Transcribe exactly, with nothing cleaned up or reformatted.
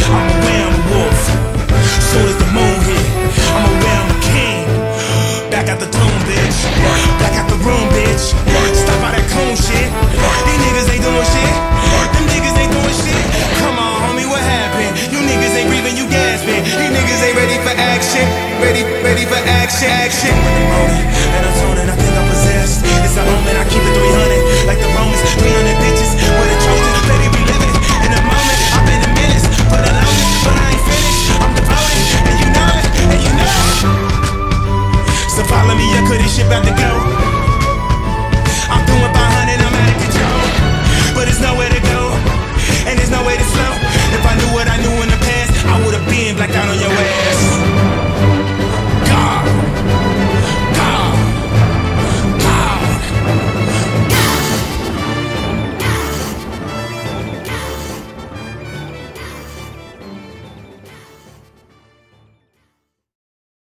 I'm aware I'm a wolf. Soon as the moon hit, I'm aware I'm a king. Back at the tomb, bitch. Back at the room, bitch. Stop all that coon shit. These niggas ain't doing shit. Them niggas ain't doing shit. Come on, homie, what happened? You niggas ain't breathing, you gasping. These niggas ain't ready for action. Ready, ready for action, action.